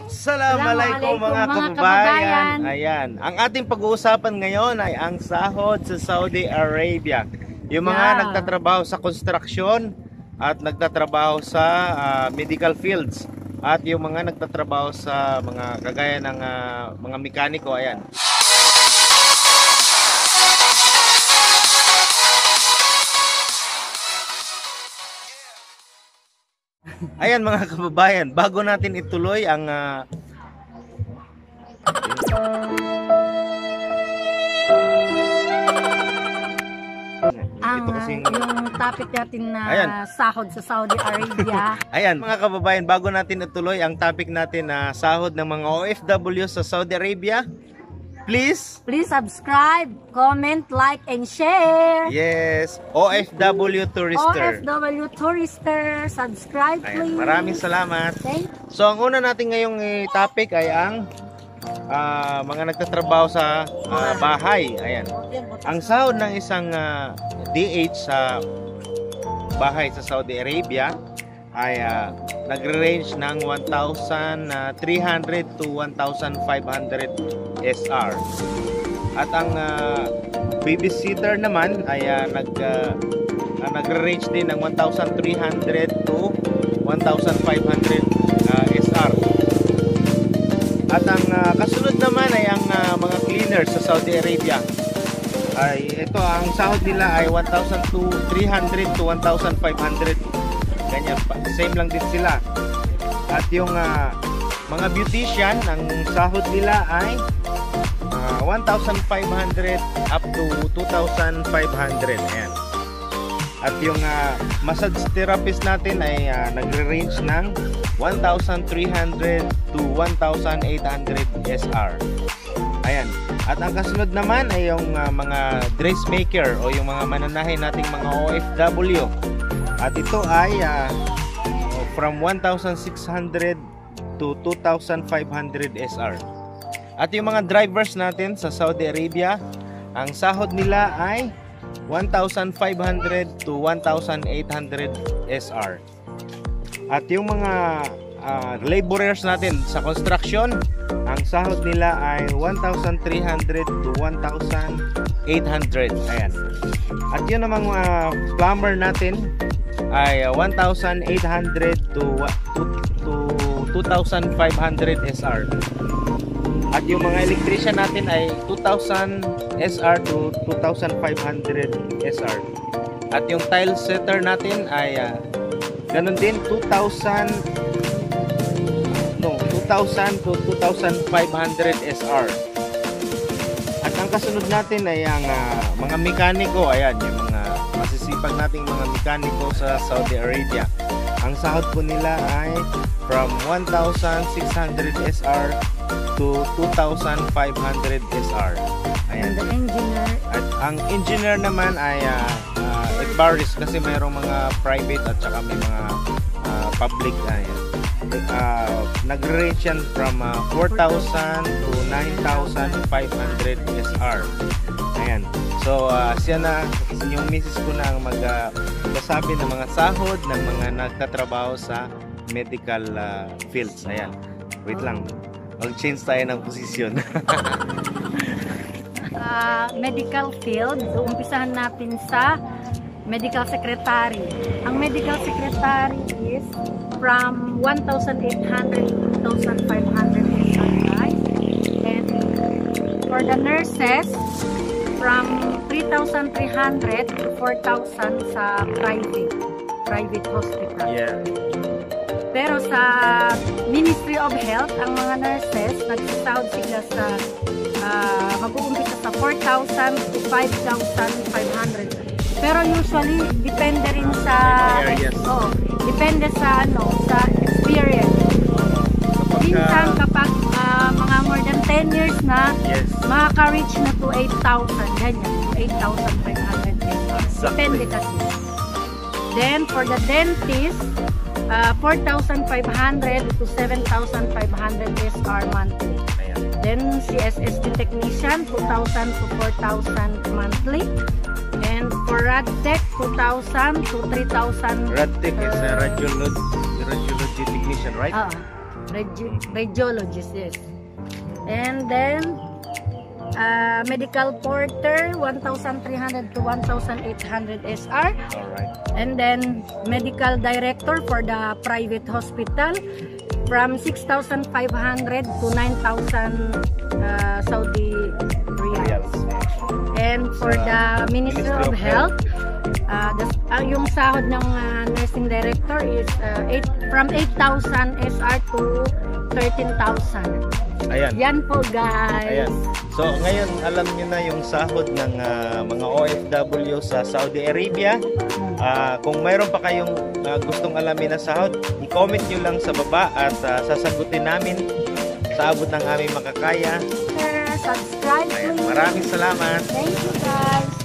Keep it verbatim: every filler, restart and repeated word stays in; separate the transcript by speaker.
Speaker 1: Assalamualaikum mga kababayan. Ayan, ang ating pag-uusapan ngayon ay ang sahod sa Saudi Arabia. Yung mga yeah. nagtatrabaho sa construction at nagtatrabaho sa uh, medical fields at yung mga nagtatrabaho sa mga kagaya ng uh, mga mekaniko. Ayan. Ayan mga kababayan, bago natin ituloy ang uh,
Speaker 2: ang kasing, yung topic natin na ayan. Sahod sa Saudi Arabia.
Speaker 1: Ayan mga kababayan, bago natin ituloy ang topic natin na sahod ng mga O F W sa Saudi Arabia, please
Speaker 2: please subscribe, comment, like, and share.
Speaker 1: Yes, O F W Tourister.
Speaker 2: O F W Tourister, subscribe please.
Speaker 1: Ayan, maraming salamat.
Speaker 2: Thank you.
Speaker 1: So ang una natin ngayong eh, topic ay ang uh, mga nagtatrabaho sa uh, bahay. Ayan. Ang sahod ng isang uh, D H sa bahay sa Saudi Arabia ay uh, nagre-range ng one thousand three hundred to one thousand five hundred S R. At ang uh, babysitter naman ay uh, nag uh, uh, nagre-range din ng one thousand three hundred to one thousand five hundred uh, S R. At ang uh, kasunod naman ay ang uh, mga cleaners sa Saudi Arabia. Ay ito, ang sahod nila ay one thousand three hundred to one thousand five hundred. Ganyan, same lang din sila. At yung uh, mga beautician, ang sahod nila ay uh, one thousand five hundred up to two thousand five hundred. Ayan. At yung uh, massage therapist natin ay uh, nagre-range ng one thousand three hundred to one thousand eight hundred S R. Ayan. At ang kasunod naman ay yung uh, mga dressmaker o yung mga mananahin nating mga O F W. At ito ay uh, from one thousand six hundred to two thousand five hundred S R. At yung mga drivers natin sa Saudi Arabia, ang sahod nila ay one thousand five hundred to one thousand eight hundred S R. At yung mga uh, laborers natin sa construction, ang sahod nila ay one thousand three hundred to one thousand eight hundred. Ayan. At yun namang uh, plumber natin ay uh, one thousand eight hundred to two thousand five hundred S R. At yung mga electrician natin ay two thousand S R to two thousand five hundred S R. At yung tile setter natin ay uh, ganun din two thousand no, two thousand to two thousand five hundred S R. At ang kasunod natin ay ang uh, mga mekaniko. Ayan, yung mga masisipag nating mga mekaniko sa Saudi Arabia. Ang sahod po nila ay from one thousand six hundred S R to two thousand five hundred S R. Ayan.
Speaker 2: And the engineer.
Speaker 1: At ang engineer naman ay uh, uh, it varies kasi mayroong mga private at saka may mga uh, public. Ayan. Uh, nag-range yan from uh, four thousand to nine thousand five hundred S R. Ayan. So, uh, siya na, yung misis ko na ang magsasabi uh, ng mga sahod ng mga nagtatrabaho sa medical uh, fields. Ayan. Wait lang. Mag-change tayo ng posisyon.
Speaker 2: uh, medical field, so umpisahan natin sa medical secretary. Ang medical secretary is from one thousand eight hundred to two thousand five hundred S R. And for the nurses, from three thousand three hundred to four thousand sa private private hospital.
Speaker 1: Yeah.
Speaker 2: Pero sa Ministry of Health, ang mga nurses nagsasahod sila sa uh, mag-uumpisa sa four thousand to five thousand five hundred. Pero usually depende rin sa oh, depende sa ano, sa experience. Minsan kapag uh, mga more than ten years na, yes, makaka-reach na to eight thousand, ganyan, eight thousand five hundred. Depende kasi. Then for the dentist, uh, four thousand five hundred to seven thousand five hundred S R monthly. Then C S S D technician, two thousand to four thousand monthly. And for RadTech, two thousand to three thousand.
Speaker 1: RadTech is a radiology, radiology technician, right?
Speaker 2: Uh, regi- radiologist, yes. And then, uh, medical porter, one thousand three hundred to one thousand eight hundred S R.
Speaker 1: Alright.
Speaker 2: And then, medical director for the private hospital, from six thousand five hundred to nine thousand uh, Saudi riyals. And for the Ministry of Health, uh, the, uh, yung sahod ng uh, nursing director is uh, eight, from eight thousand S R to thirteen thousand.
Speaker 1: Ayan.
Speaker 2: Yan po, guys.
Speaker 1: Ayan. So ngayon alam niyo na yung sahod ng ah, mga O F W sa Saudi Arabia. Ah, kung mayroon pa kayong ah, gustong alamin na sahod, i-comment niyo lang sa baba at ah, sasagutin namin sa abot ng aming makakaya.
Speaker 2: Share, subscribe,
Speaker 1: Ayan.
Speaker 2: please.
Speaker 1: Maraming salamat.
Speaker 2: Thank you, guys.